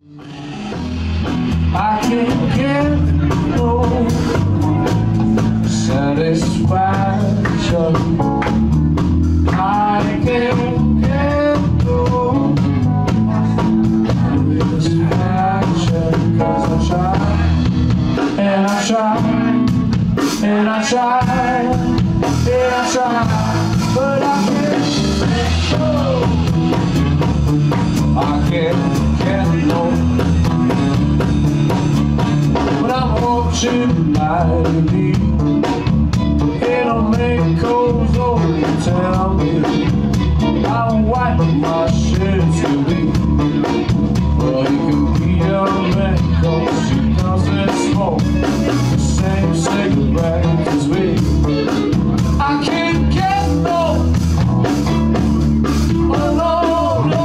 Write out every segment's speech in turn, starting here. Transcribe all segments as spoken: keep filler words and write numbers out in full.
I can't get no satisfaction. I can't get no satisfaction. Cause I try, and I try, and I try, and I try, but I can't no. I can't get no. But I'm watching lightly. It'll make cold over tell me I'll wipe my shit to be. Well, he can be a man cause he doesn't smoke the same cigarette as me. I can't get no. Oh no, no.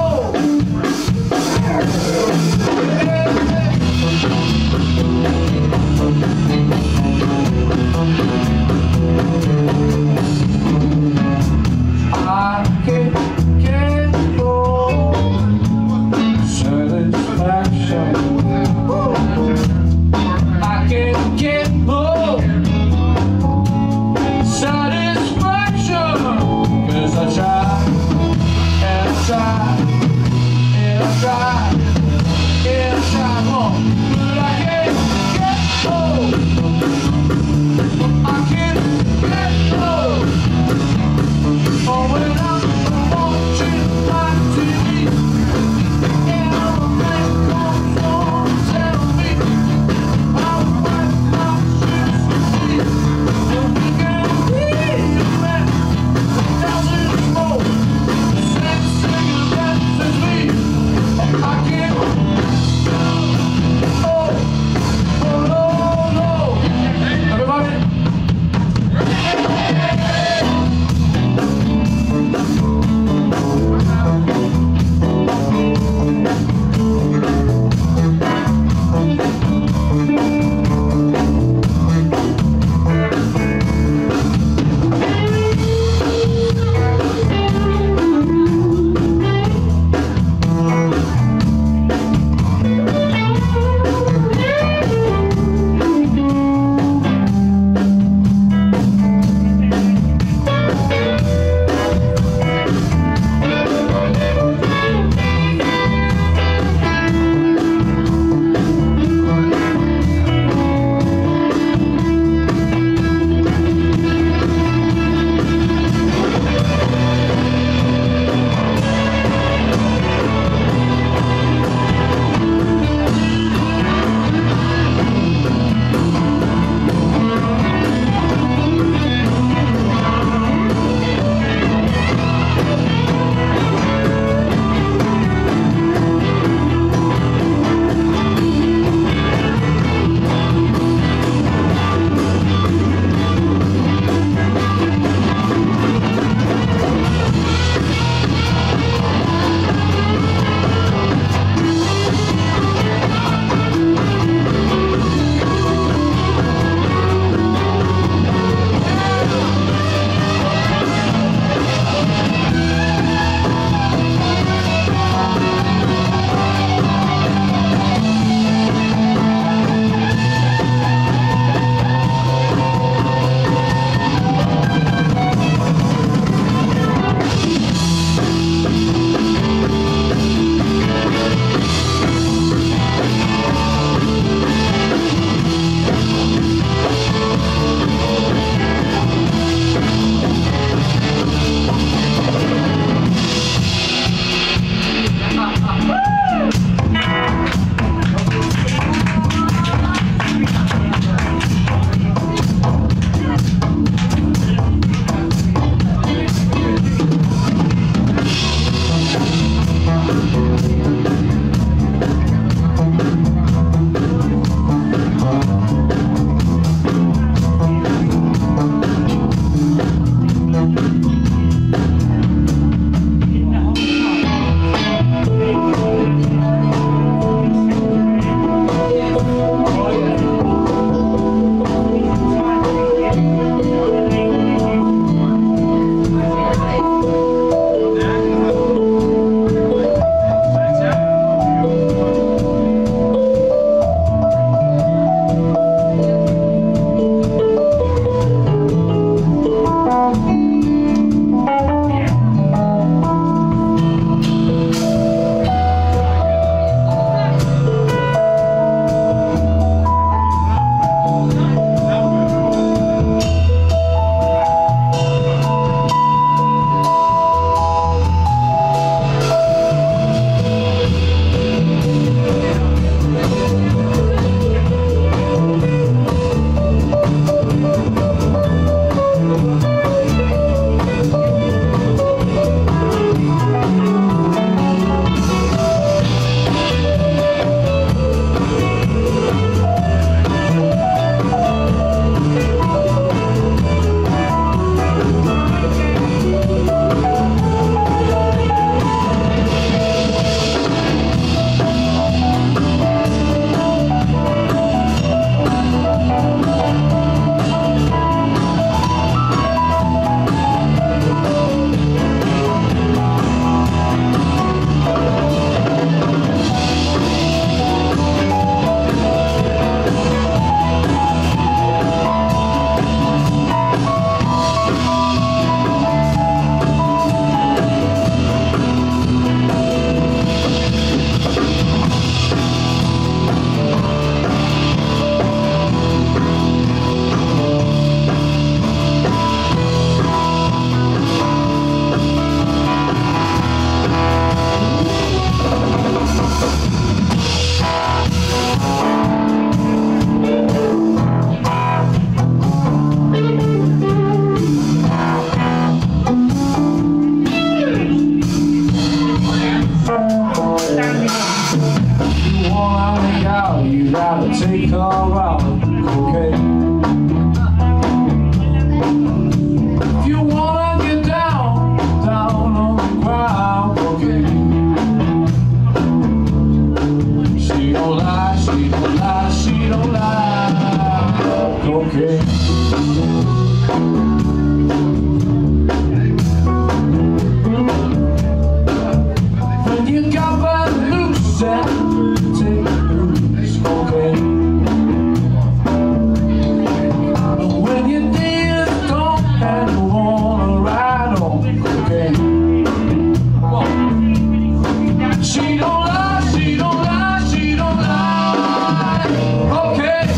you gotta take her out, cocaine. If you wanna get down, down on the ground, cocaine. She don't lie, she don't lie, she don't lie, cocaine. When you got bad loose and take loose, cocaine. When you did don't and you wanna ride on cocaine. She don't lie, she don't lie, she don't lie, cocaine.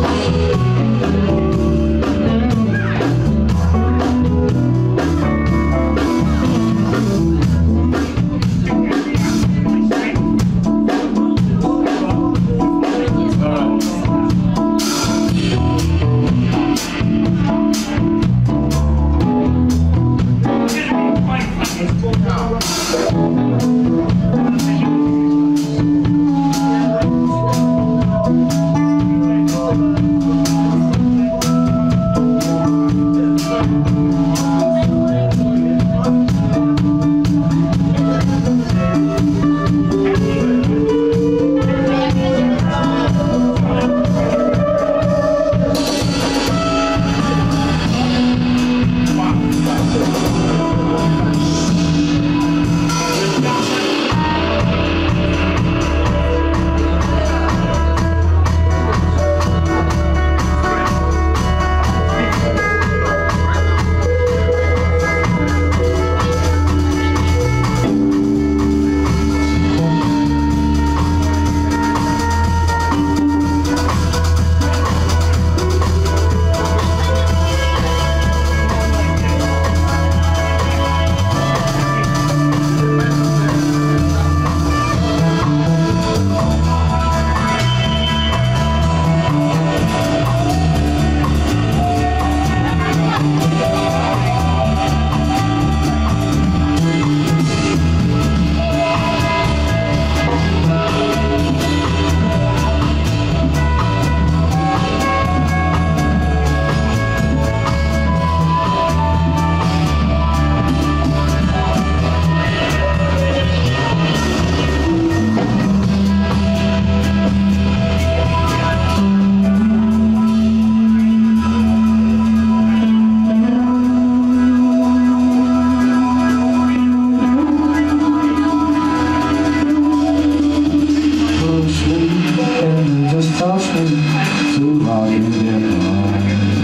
Touch me till I can get mine.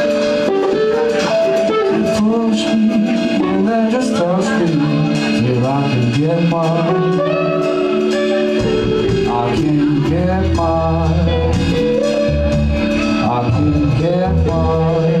Push me and then just touch me till I can get mine. I can get mine. I can get mine.